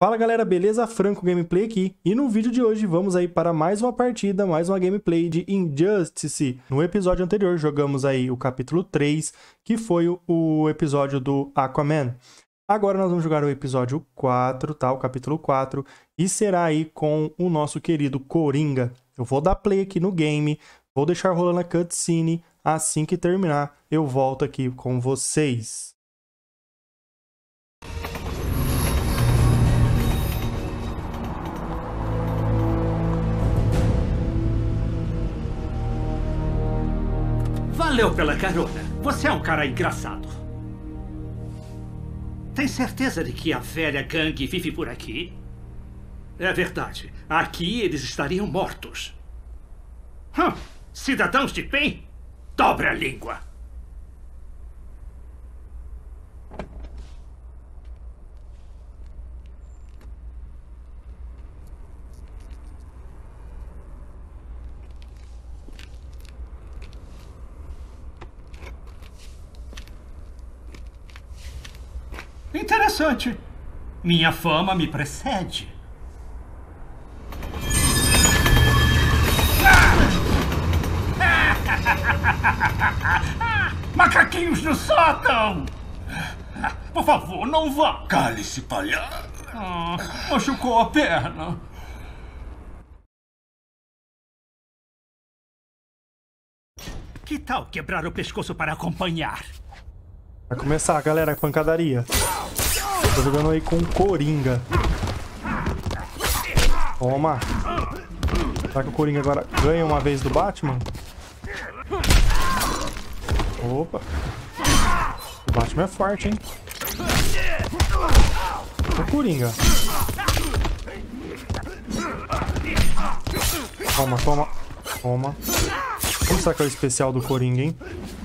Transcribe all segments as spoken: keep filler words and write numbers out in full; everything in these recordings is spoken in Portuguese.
Fala galera, beleza? Franco Gameplay aqui, e no vídeo de hoje vamos aí para mais uma partida, mais uma gameplay de Injustice. No episódio anterior jogamos aí o capítulo três, que foi o episódio do Aquaman. Agora nós vamos jogar o episódio quatro, tá? O capítulo quatro, e será aí com o nosso querido Coringa. Eu vou dar play aqui no game, vou deixar rolando a cutscene, assim que terminar eu volto aqui com vocês. Valeu pela carona. Você é um cara engraçado. Tem certeza de que a velha gangue vive por aqui? É verdade. Aqui eles estariam mortos. Hum, cidadãos de bem? Dobre a língua. Interessante. Minha fama me precede. Macaquinhos no sótão! Por favor, não vá! Cale-se, palhaço! Ah, machucou a perna. Que tal quebrar o pescoço para acompanhar? Vai começar, galera, a pancadaria. Tô jogando aí com o Coringa. Toma. Será que o Coringa agora ganha uma vez do Batman? Opa. O Batman é forte, hein? O Coringa. Toma, toma. Toma. Como será que é o especial do Coringa, hein?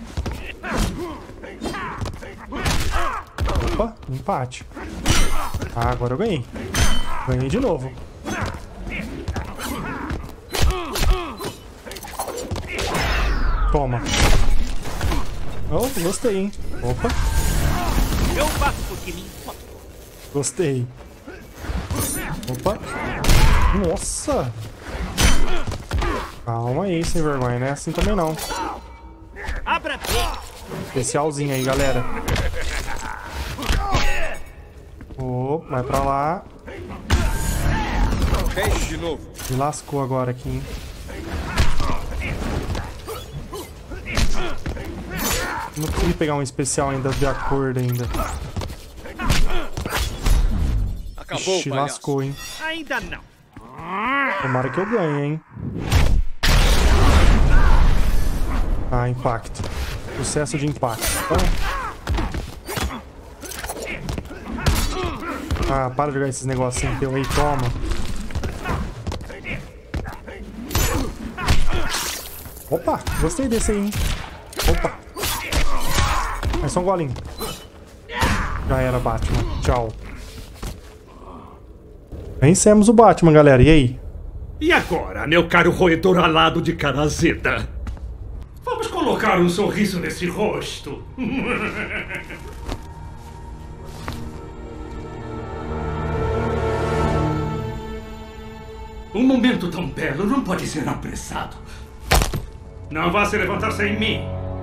Opa, empate. Ah, agora eu ganhei. Ganhei de novo. Toma. Oh, gostei, hein? Opa. Eu faço porque me importa. Gostei. Opa. Nossa. Calma aí, sem vergonha, né? Assim também não. Abra Especialzinho aí, galera. Oh, vai pra lá. Teste de novo. Me lascou agora aqui, hein? Não consegui pegar um especial ainda de acordo ainda. Acabou, Ixi, palhaço. lascou, hein? Ainda não. Tomara que eu ganhe, hein? Ah, impacto. Sucesso de impacto. Então... Ah, para de jogar esses negocinhos teu aí, toma. Opa, gostei desse aí, hein? Opa. É só um golinho. Já era, Batman. Tchau. Vencemos o Batman, galera. E aí? E agora, meu caro roedor alado de cara azeda? Vamos colocar um sorriso nesse rosto. Um momento tão belo não pode ser apressado. Não vá se levantar sem mim.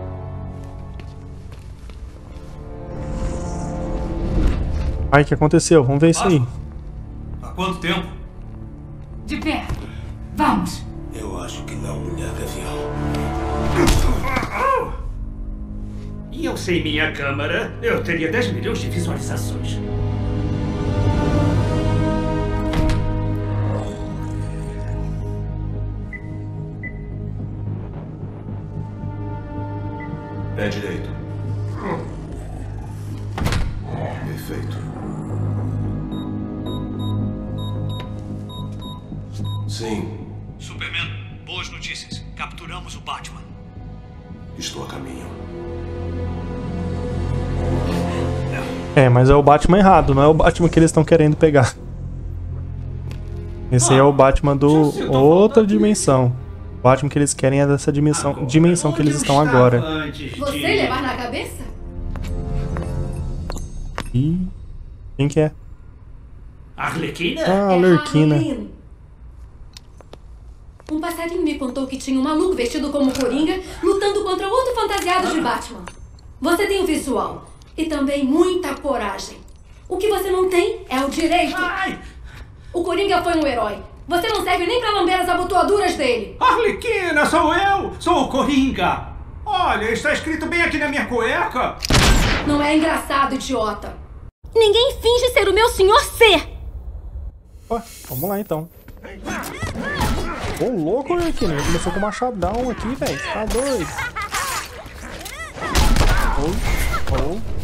Ai, o que aconteceu? Vamos ver isso aí. Há quanto tempo? De pé. Vamos. Eu acho que não, mulher gavião. E eu sem minha câmera, eu teria dez milhões de visualizações. Pé direito. Perfeito. Sim, Superman, boas notícias. Capturamos o Batman. estou a caminho. É, mas é o Batman errado, não é o Batman que eles estão querendo pegar. Esse aí é o Batman do outra dimensão. O Batman que eles querem é dessa dimensão, dimensão que eles estão agora. Você levar na cabeça? Ih, quem que é? Arlequina? Ah, É Arlequina. Harleen. Um passarinho me contou que tinha um maluco vestido como Coringa lutando contra outro fantasiado de Batman. Você tem o visual e também muita coragem. O que você não tem é o direito. Ai! O Coringa foi um herói. Você não serve nem pra lamber as abotoaduras dele. Arlequina, sou eu! Sou o Coringa! Olha, está escrito bem aqui na minha cueca. Não é engraçado, idiota. Ninguém finge ser o meu senhor C. Ó, vamos lá então. Ô, louco, Arlequina. Ele começou com machadão aqui, velho. Tá doido. Oh, oh.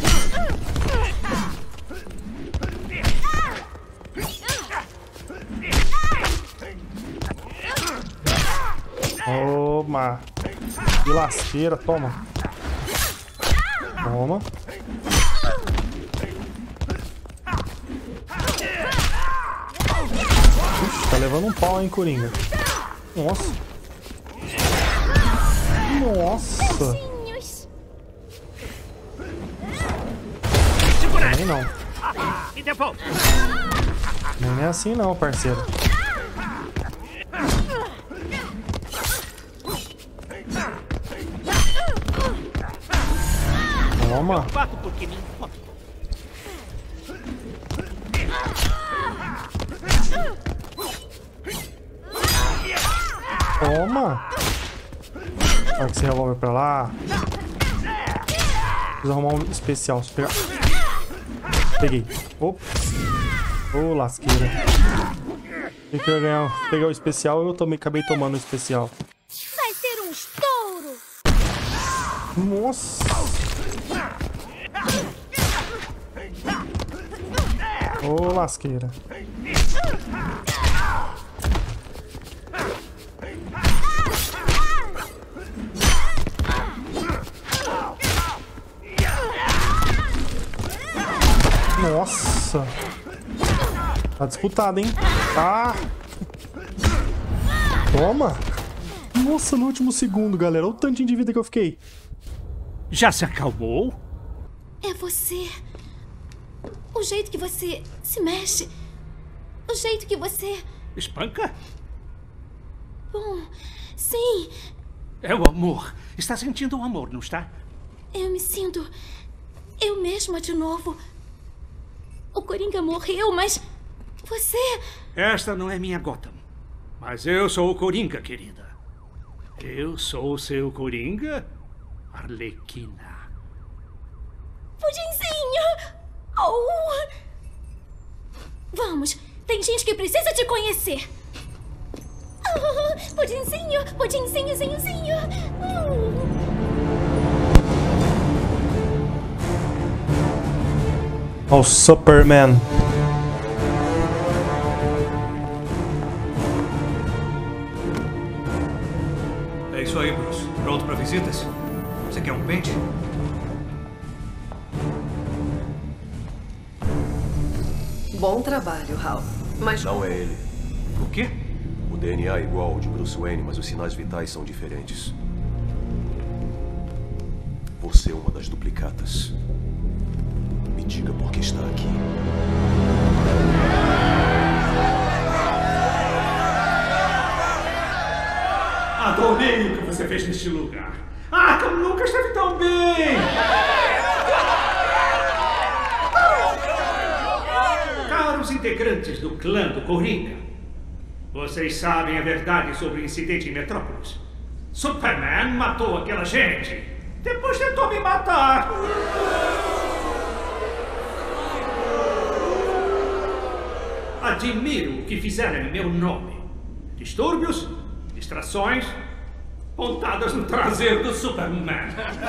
Toma. Que lasqueira, toma. Toma. Ixi, tá levando um pau, hein, Coringa. Nossa. Nossa. Nem não. E devolve. Nem é assim não, parceiro. Toma. Bato porque me importa. Toma. Olha esse revólver pra lá. Preciso arrumar um especial. Pegar. Peguei. Opa. Ô, oh, lasqueira. Tem que eu ganhar. Pegar o especial, eu também acabei tomando o especial. Vai ser um estouro! Nossa. Ô, oh, lasqueira. Nossa. Tá disputado, hein? Ah. Toma. Nossa, no último segundo, galera. Olha o tantinho de vida que eu fiquei. Já se acalmou? É você. O jeito que você se mexe. O jeito que você... Espanca? Bom, sim. É o amor. Está sentindo o amor, não está? Eu me sinto... eu mesma de novo. O Coringa morreu, mas... você... Esta não é minha Gotham. Mas eu sou o Coringa, querida. Eu sou o seu Coringa, Arlequina. Pudinzinho! Oh! Vamos, tem gente que precisa te conhecer. Oh, pudinzinho, pudinzinho, zinho, zinho. Ó, o Superman. É isso aí, Bruce. Pronto para visitas? Você quer um pente? Bom trabalho, Hal. Mas Não é ele. O quê? O D N A é igual ao de Bruce Wayne, mas os sinais vitais são diferentes. Você é uma das duplicatas. Me diga por que está aqui. Adorei o que você fez neste lugar. Arkham nunca esteve tão bem! Caros integrantes do clã do Coringa, vocês sabem a verdade sobre o incidente em Metrópolis. Superman matou aquela gente. Depois tentou me matar. Admiro o que fizeram em meu nome. Distúrbios, distrações, pontadas no traseiro do Superman.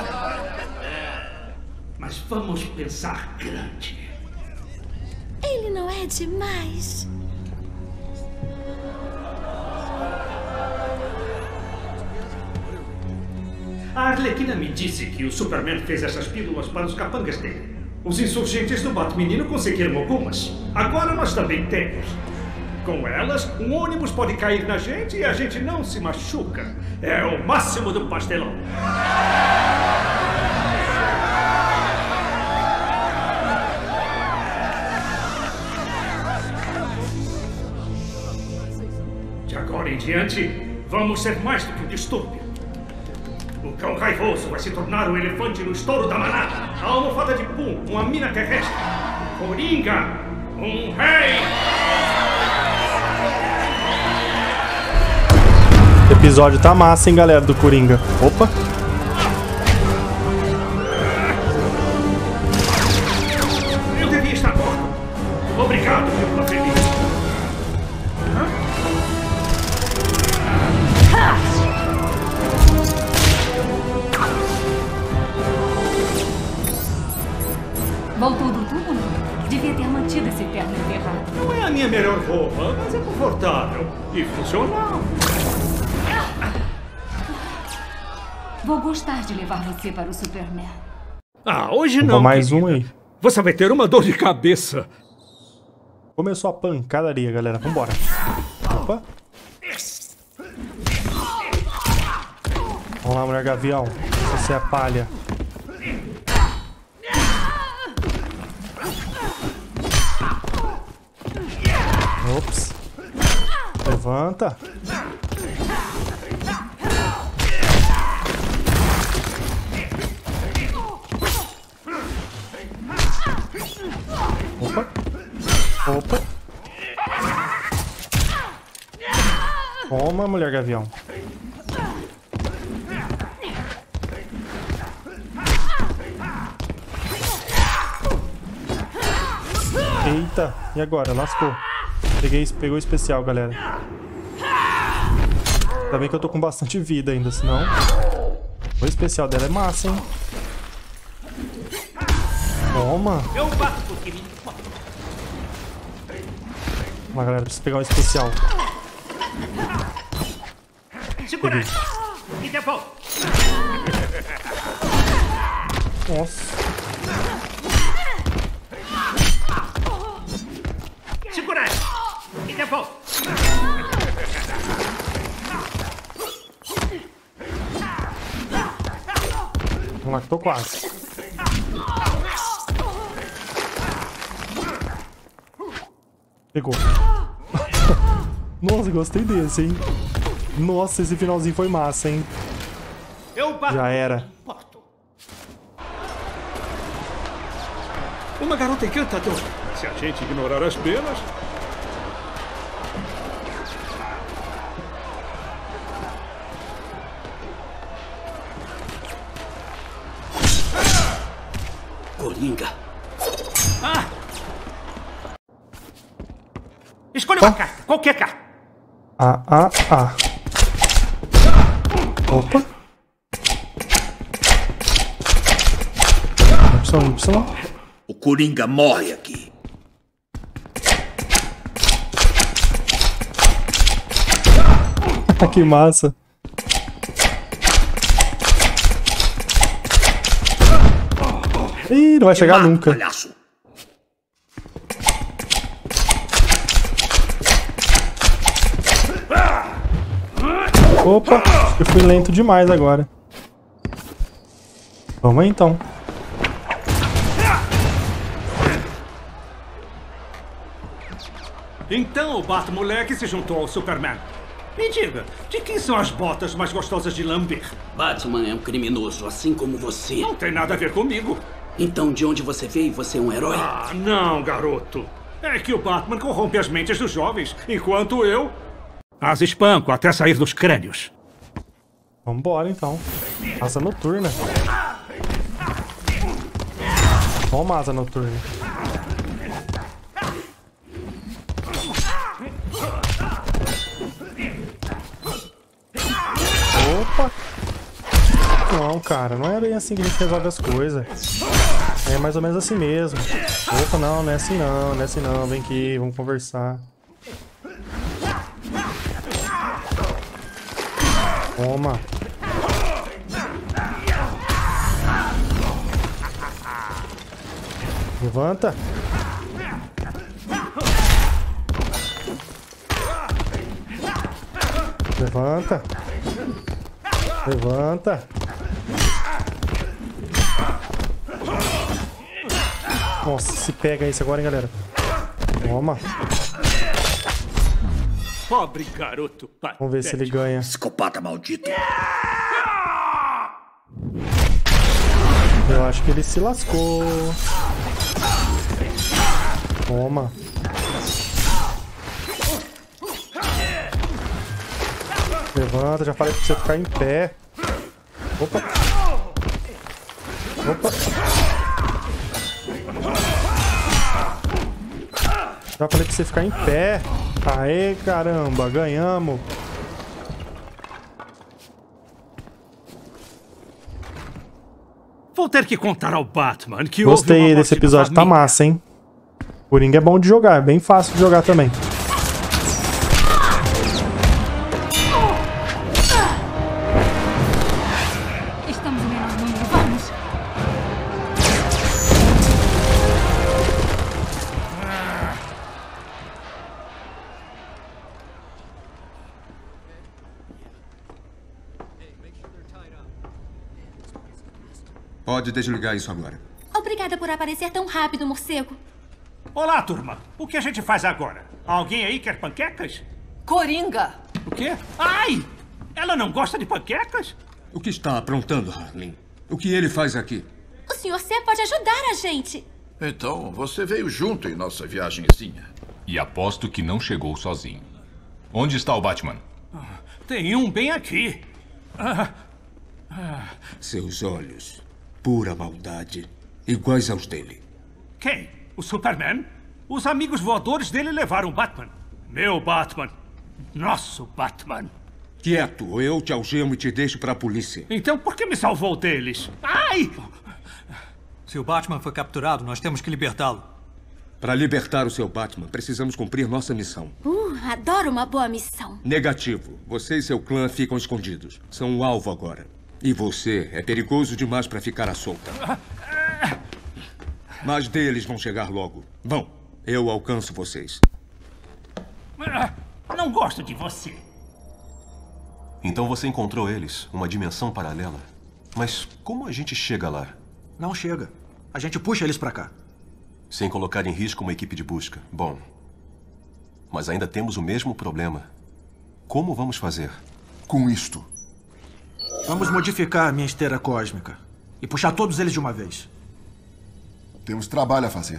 Mas vamos pensar grande. ele não é demais. A Arlequina me disse que o Superman fez essas pílulas para os capangas dele. Os insurgentes do Batmenino conseguiram algumas. Agora nós também temos. Com elas, um ônibus pode cair na gente e a gente não se machuca. É o máximo do pastelão. Agora em diante, vamos ser mais do que um distúrbio. O cão raivoso vai se tornar um elefante no estouro da manada. A almofada de pum, uma mina terrestre. O Coringa, um rei. O episódio tá massa, hein, galera, do Coringa. Opa. Eu devia estar morto. Obrigado pelo feliz. Voltou do túmulo? Devia ter mantido esse terno enterrado. Não é a minha melhor roupa, mas é confortável e funcional. Vou gostar de levar você para o Superman. Ah, hoje Vou não, mais querida. um aí. Você vai ter uma dor de cabeça. Começou a pancadaria, galera. Vambora. Opa. Vamos lá, mulher gavião. Você é a palha. Ops. Levanta. Opa. Opa. Toma, mulher gavião. Eita, e agora? Lascou. Peguei, pegou o especial, galera. Ainda bem que eu tô com bastante vida ainda, senão... O especial dela é massa, hein? Toma. Eu bato porque me... Vamos lá, galera, preciso pegar o especial. Segura essa. E devolve. Nossa. Segura essa. E devolve. Vamos lá que tô quase. Pegou. Nossa, gostei desse, hein? Nossa, esse finalzinho foi massa, hein? Eu bato. Já era. Uma garota encantadora. Se a gente ignorar as penas... Coringa. Ah! Escolha uma carta. Qualquer carta. Ah, ah, ah. Opa. Y, Y. O Coringa morre aqui. Que massa. Ih, não vai chegar Mata, nunca. Palhaço. Opa, eu fui lento demais agora. Vamos aí, então. Então o Bat-moleque se juntou ao Superman. Me diga, de quem são as botas mais gostosas de lamber? Batman é um criminoso, assim como você. Não tem nada a ver comigo. Então, de onde você veio, você é um herói? Ah, não, garoto. É que o Batman corrompe as mentes dos jovens, enquanto eu... as espanco até sair dos crânios. Vambora, então. Asa noturna. Toma asa noturna. Opa! Não, cara, não é bem assim que a gente resolve as coisas. É mais ou menos assim mesmo. Opa, não, não é assim não, não é assim não. Vem aqui, vamos conversar. Toma. Levanta. Levanta. Levanta. Nossa, se pega isso agora, hein, galera. Toma. Pobre garoto patético. Vamos ver se ele ganha. Psicopata maldito. Eu acho que ele se lascou. Toma. Levanta, já falei pra você ficar em pé. Opa. Opa. Já falei pra você ficar em pé. Aê, caramba, ganhamos. Vou ter que contar ao Batman que Gostei houve uma desse morte na episódio, tá família. massa, hein? Coringa é bom de jogar, é bem fácil de jogar também. Estamos em menor número, vamos. Pode desligar isso agora. Obrigada por aparecer tão rápido, morcego. Olá, turma. O que a gente faz agora? Alguém aí quer panquecas? Coringa! O quê? Ai! Ela não gosta de panquecas? O que está aprontando, Harlin? O que ele faz aqui? O senhor Sam pode ajudar a gente. Então, você veio junto em nossa viagenzinha. E aposto que não chegou sozinho. Onde está o Batman? Tem um bem aqui. Ah, ah. Seus olhos, pura maldade, iguais aos dele. Quem? O Superman? Os amigos voadores dele levaram o Batman. Meu Batman. Nosso Batman. Quieto, ou eu te algemo e te deixo para a polícia. Então por que me salvou deles? Ai! Se o Batman foi capturado, nós temos que libertá-lo. Para libertar o seu Batman, precisamos cumprir nossa missão. Uh, adoro uma boa missão. Negativo. Você e seu clã ficam escondidos. São um alvo agora. E você é perigoso demais para ficar à solta. Mas deles vão chegar logo. Vão. Eu alcanço vocês. Não gosto de você. Então você encontrou eles, uma dimensão paralela. Mas como a gente chega lá? Não chega. A gente puxa eles pra cá. Sem colocar em risco uma equipe de busca. Bom. Mas ainda temos o mesmo problema. Como vamos fazer? Com isto. Vamos modificar a minha esteira cósmica. E puxar todos eles de uma vez. Temos trabalho a fazer.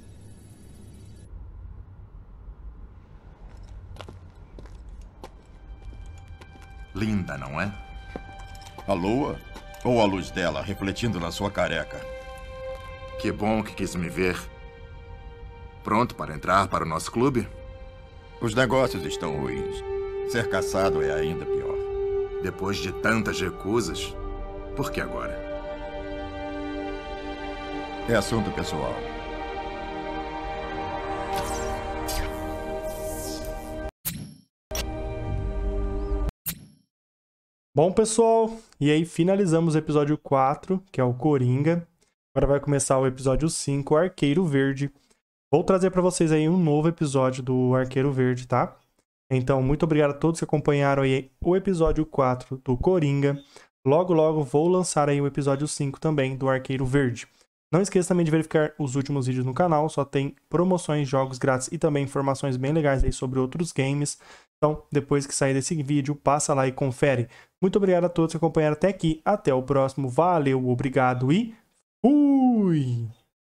Linda, não é? A lua? Ou a luz dela refletindo na sua careca? Que bom que quis me ver. Pronto para entrar para o nosso clube? Os negócios estão ruins. Ser caçado é ainda pior. Depois de tantas recusas, por que agora? É assunto pessoal. Bom, pessoal, e aí finalizamos o episódio quatro, que é o Coringa. Agora vai começar o episódio cinco, o Arqueiro Verde. Vou trazer para vocês aí um novo episódio do Arqueiro Verde, tá? Então, muito obrigado a todos que acompanharam aí o episódio quatro do Coringa. Logo, logo vou lançar aí o episódio cinco também do Arqueiro Verde. Não esqueça também de verificar os últimos vídeos no canal, só tem promoções, jogos grátis e também informações bem legais aí sobre outros games. Então, depois que sair desse vídeo, passa lá e confere. Muito obrigado a todos que acompanharam até aqui. Até o próximo. Valeu, obrigado e fui!